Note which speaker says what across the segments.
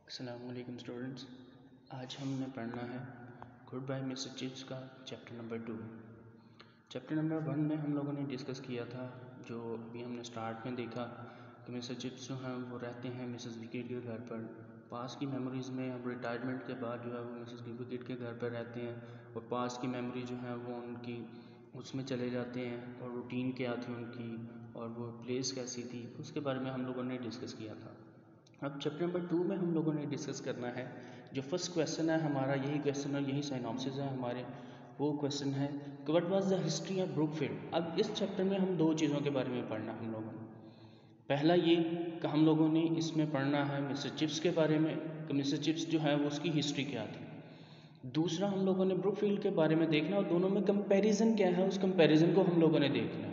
Speaker 1: अस्सलामुअलैकुम स्टूडेंट्स। आज हमने पढ़ना है गुड बाय मिस्टर चिप्स का चैप्टर नंबर 2। चैप्टर नंबर 1 में हम लोगों ने डिस्कस किया था, जो अभी हमने स्टार्ट में देखा कि मिस्टर चिप्स जो हैं वो रहते हैं मिसेस विकेट के घर पर। पास की मेमोरीज़ में अब रिटायरमेंट के बाद जो है वो मिसेस विकेट के घर पर रहते हैं और पास की मेमोरी जो है वो उनकी उसमें चले जाते हैं और रूटीन क्या थी उनकी और वो प्लेस कैसी थी उसके बारे में हम लोगों ने डिस्कस किया था। अब चैप्टर नंबर 2 में हम लोगों ने डिस्कस करना है, जो फर्स्ट क्वेश्चन है हमारा, यही क्वेश्चन और यही साइनॉप्सिस है हमारे। वो क्वेश्चन है कि what was the history of Brookfield. अब इस चैप्टर में हम दो चीज़ों के बारे में पढ़ना हम लोगों ने। पहला ये कि हम लोगों ने इसमें पढ़ना है मिस्टर चिप्स के बारे में कि मिस्टर चिप्स जो है वो उसकी हिस्ट्री क्या थी। दूसरा हम लोगों ने ब्रुकफील्ड के बारे में देखना और दोनों में कंपैरिजन क्या है, उस कंपैरिजन को हम लोगों ने देखना है।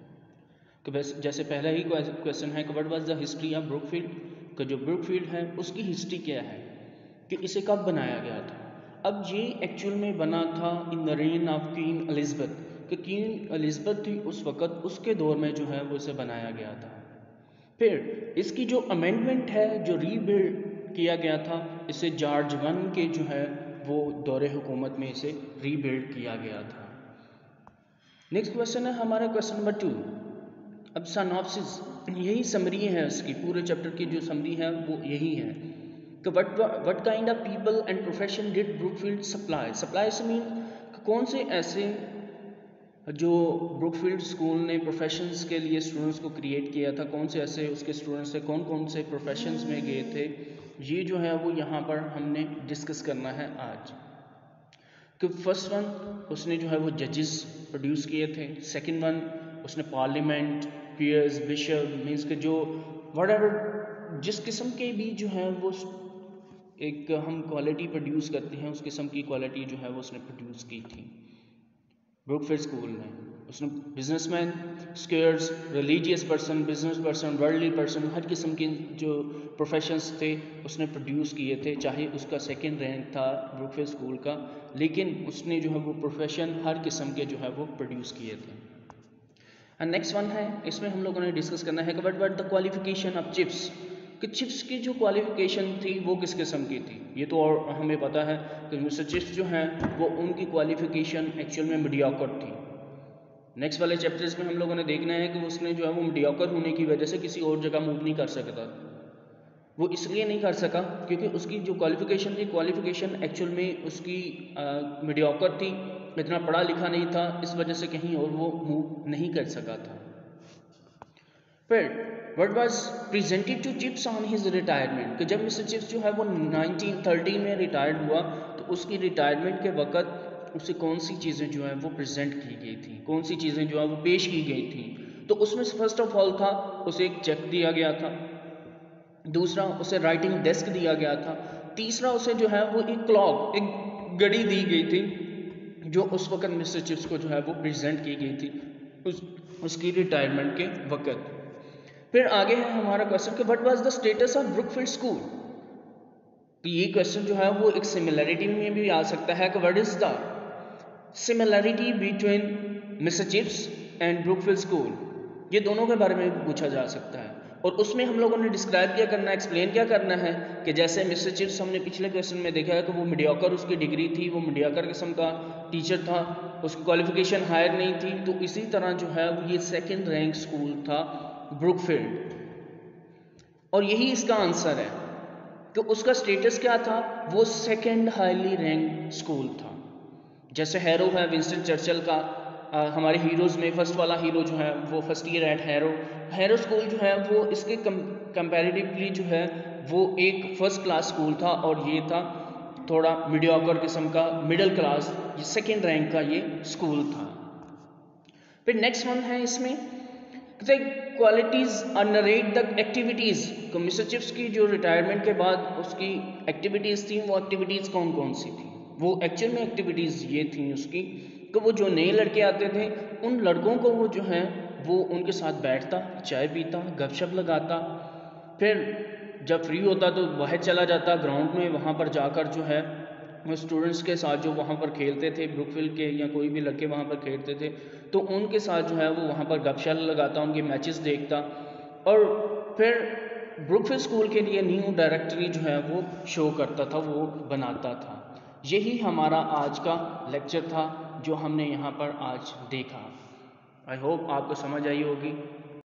Speaker 1: कि जैसे पहला ही क्वेश्चन है कि what was the history of Brookfield, कि जो ब्रुकफील्ड है उसकी हिस्ट्री क्या है, कि इसे कब बनाया गया था। अब ये एक्चुअल में बना था in the reign of Queen Elizabeth, कि क्वीन एलिज़ाबेथ थी उस वक़्त, उसके दौर में जो है वो इसे बनाया गया था। फिर इसकी जो अमेंडमेंट है, जो रीबिल्ड किया गया था, इसे जॉर्ज वन के जो है वो दौरे हुकूमत में इसे रीबिल्ड किया गया था। नेक्स्ट क्वेश्चन है हमारा क्वेश्चन नंबर 2। अब सिनॉप्सिस, यही समरी है इसकी, पूरे चैप्टर की जो समरी है वो यही है कि what kind of people and profession did Brookfield supply से मीन कौन से ऐसे जो ब्रुकफील्ड स्कूल ने प्रोफेशंस के लिए स्टूडेंट्स को क्रिएट किया था, कौन से ऐसे उसके स्टूडेंट्स थे, कौन कौन से प्रोफेशंस में गए थे, ये जो है वो यहाँ पर हमने डिस्कस करना है आज। कि फर्स्ट वन उसने जो है वो जजेस प्रोड्यूस किए थे। सेकंड वन उसने पार्लियामेंट, पीयर्स, बिशप, मीन्स के जो व्हाटएवर जिस किस्म के भी जो है वो एक हम क्वालिटी प्रोड्यूस करते हैं, उस किस्म की क्वालिटी जो है वो उसने प्रोड्यूस की थी ब्रुकफील्ड स्कूल में। उसने businessman, squires, religious person, business person, worldly person, हर किस्म के जो प्रोफेशंस थे उसने प्रोड्यूस किए थे। चाहे उसका सेकंड रैंक था ब्रुकफील्ड स्कूल का, लेकिन उसने जो है वो प्रोफेशन हर किस्म के जो है वो प्रोड्यूस किए थे। एंड नेक्स्ट वन है, इसमें हम लोगों ने डिस्कस करना है कि what the qualification of Chips, कि चिप्स की जो क्वालिफिकेशन थी वो किस किस्म की थी। ये तो और हमें पता है कि मिस्टर चिप्स जो हैं वो उनकी क्वालिफिकेशन एक्चुअल में मीडियोकर थी। नेक्स्ट वाले चैप्टर्स में हम लोगों ने देखना है कि उसने जो है वो मीडियोकर होने की वजह से किसी और जगह मूव नहीं कर सकता। वो इसलिए नहीं कर सका क्योंकि उसकी जो क्वालिफिकेशन थी, क्वालिफिकेशन एक्चुअल में उसकी मीडियोकर थी, इतना पढ़ा लिखा नहीं था, इस वजह से कहीं और वो मूव नहीं कर सका था। फिर what was presented to Chips on his retirement, कि जब मिस्टर चिप्स जो है वो 1930 में रिटायर्ड हुआ तो उसकी रिटायरमेंट के वक़्त उसे कौन सी चीज़ें जो है वो प्रेजेंट की गई थी, कौन सी चीज़ें जो है वो पेश की गई थी। तो उसमें फर्स्ट ऑफ ऑल था उसे एक चेक दिया गया था, दूसरा उसे राइटिंग डेस्क दिया गया था, तीसरा उसे जो है वो एक क्लॉक, एक घड़ी दी गई थी जो उस वक़्त मिस्टर चिप्स को जो है वो प्रेजेंट की गई थी उसकी रिटायरमेंट के वक़्त। फिर आगे है हमारा क्वेश्चन कि what was the status of Brookfield school. तो ये क्वेश्चन जो है वो एक सिमिलैरिटी में भी आ सकता है कि what is the similarity between Mister Chips and Brookfield school, ये दोनों के बारे में भी पूछा जा सकता है। और उसमें हम लोगों ने डिस्क्राइब क्या करना है, एक्सप्लेन क्या करना है कि जैसे मिस्टर चिप्स हमने पिछले क्वेश्चन में देखा है कि वो मीडियोकर उसकी डिग्री थी, वो मीडियोकर किस्म का टीचर था, उसकी क्वालिफिकेशन हायर नहीं थी, तो इसी तरह जो है वो ये सेकेंड रैंक स्कूल था ब्रुकफील्ड। और यही इसका आंसर है कि उसका स्टेटस क्या था, वो सेकेंड हाईली रैंक स्कूल था। जैसे हैरो है विंस्टन चर्चिल का, हमारे हीरोज़ में फर्स्ट वाला हीरो जो है वो first year at Harrow school जो है वो इसके कंपैरेटिवली जो है वो एक फर्स्ट क्लास स्कूल था, और ये था थोड़ा मीडियोकर किस्म का, मिडिल क्लास, ये सेकेंड रैंक का ये स्कूल था। फिर नेक्स्ट वन है इसमें क्वालिटीज़ और नरेट द एक्टिविटीज़, तो मिस्टर चिप्स की जो रिटायरमेंट के बाद उसकी एक्टिविटीज़ थी, वो एक्टिविटीज़ कौन कौन सी थी। वो एक्चुअल में एक्टिविटीज़ ये थी उसकी कि वो जो नए लड़के आते थे उन लड़कों को वो जो है वो उनके साथ बैठता, चाय पीता, गपशप लगाता, फिर जब फ्री होता तो बाहर चला जाता ग्राउंड में, वहाँ पर जाकर जो है वो स्टूडेंट्स के साथ जो वहाँ पर खेलते थे, ब्रुकफील्ड के या कोई भी लड़के वहाँ पर खेलते थे, तो उनके साथ जो है वो वहाँ पर गपशप लगाता, उनके मैचेस देखता। और फिर ब्रुकफील्ड स्कूल के लिए न्यू डायरेक्टरी जो है वो शो करता था, वो बनाता था। यही हमारा आज का लेक्चर था जो हमने यहाँ पर आज देखा। आई होप आपको समझ आई होगी।